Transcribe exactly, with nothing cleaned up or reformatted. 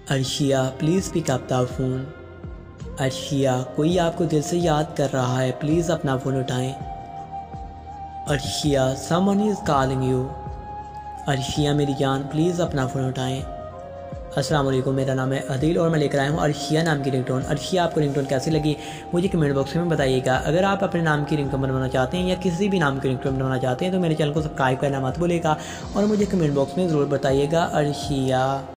Arshia please pick up the phone. Arshia कोई आपको दिल से याद कर रहा है, प्लीज़ अपना फ़ोन उठाएं। Arshia someone is calling you. Arshia मेरी जान प्लीज़ अपना फ़ोन उठाएं। अस्सलाम वालेकुम, मेरा नाम है अदील और मैं लेकर आया हूँ अर्शिया नाम की रिंगटोन। अर्शिया आपको रिंगटोन कैसी लगी मुझे कमेंट बॉक्स में बताइएगा। अगर आप अपने नाम की रिंगटोन बनवाना चाहते हैं या किसी भी नाम की रिंगटोन बनवाना चाहते हैं तो मेरे चैनल को सब्सक्राइब करना मत भूलिएगा और मुझे कमेंट बॉक्स में ज़रूर बताइएगा। अर्शिया।